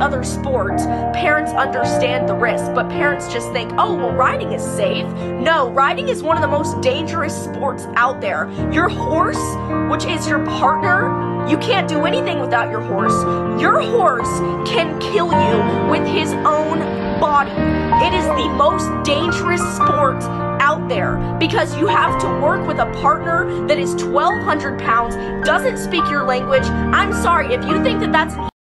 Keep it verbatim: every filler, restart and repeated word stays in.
other sport, parents understand the risk, but parents just think, oh, well, riding is safe. No, riding is one of the most dangerous sports out there. Your horse, which is your partner, you can't do anything without your horse. Your horse can kill you with his own body. It is the most dangerous sport out there because you have to work with a partner that is twelve hundred pounds, doesn't speak your language. I'm sorry, if you think that that's